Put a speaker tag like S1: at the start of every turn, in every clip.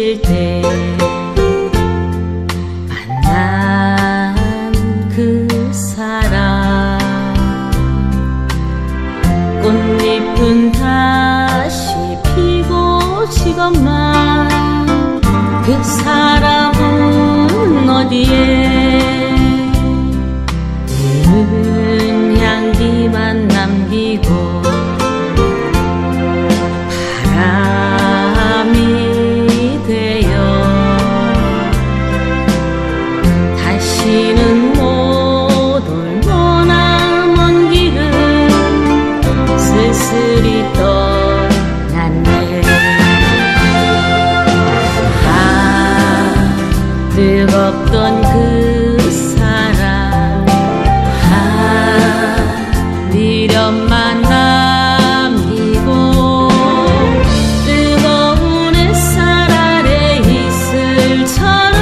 S1: 부딪힐 때 만난 그 사람, 꽃잎은 다시 피고 지건만 그 사람은 어디에 은 향기만 남기고 바람이 되어 다시는 못 올 머나먼 길은 쓸쓸히 떠났네. 뜨겁던 그 사람, 미련만 남기고 뜨거운 햇살 아래 이슬처럼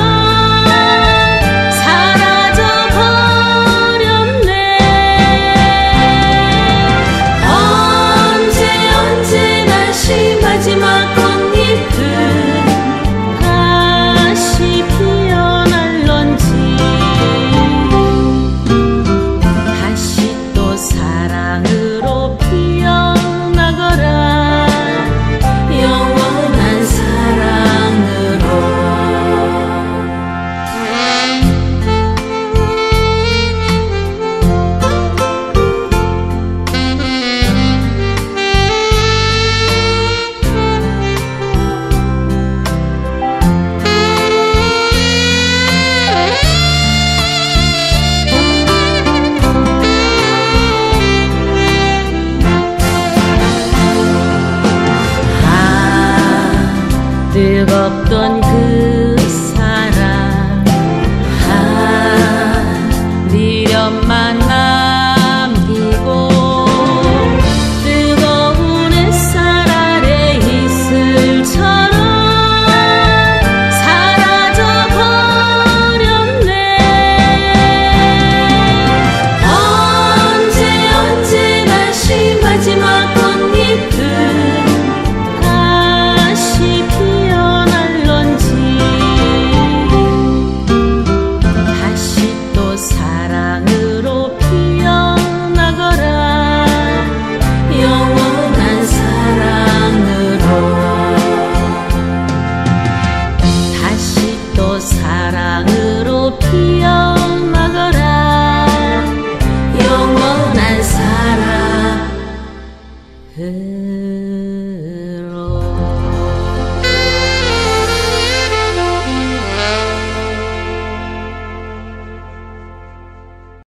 S1: 사라져버렸네. 언제 다시 마지막 꽃잎은 다시 피어날런지, 다시 또 사랑으로 피어나거라. 영원한 사랑으로. 뜨겁던 그 사람, 미련만 남기고 뜨거운 햇살 아래 이슬처럼 사라져버렸네. 언제 다시 마지막 꽃잎은 다시 피어날런지, 다시 또 사랑으로 피어나거라. 영원한 사랑으로. 다시 또 사랑으로 피어